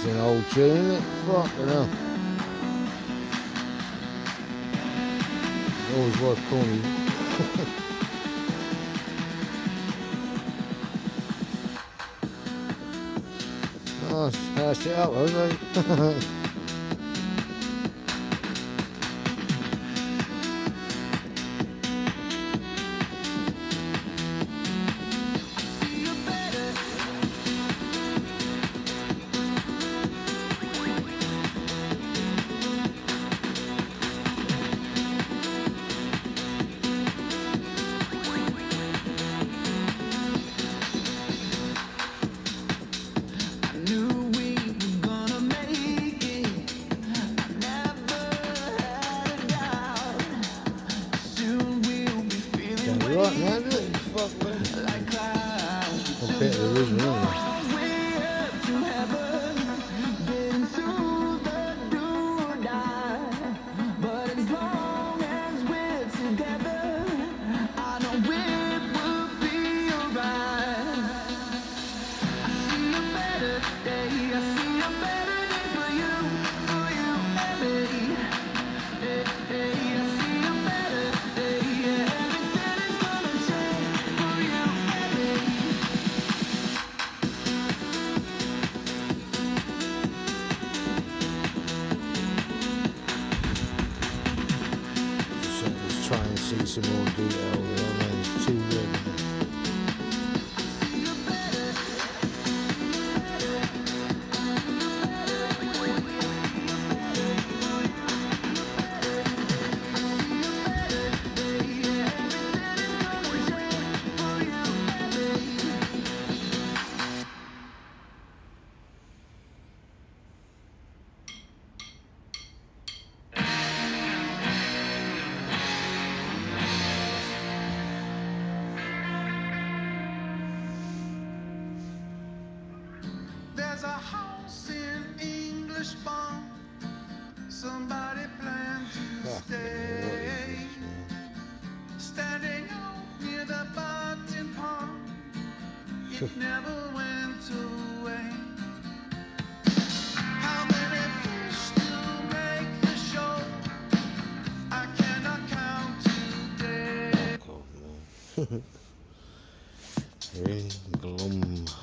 That's an old tune, isn't it? Fucking hell. Always worth calling. Oh, hashed it up, haven't they? Right, man, isn't it? Fuck, man. A bit of the original, isn't it? Try and see some more detail there, man. It's too red. There's a house in English Bond. Somebody planned to stay. Standing out near the Barton Pond. It never went away. How many fish do make the show? I cannot count today. Really glum.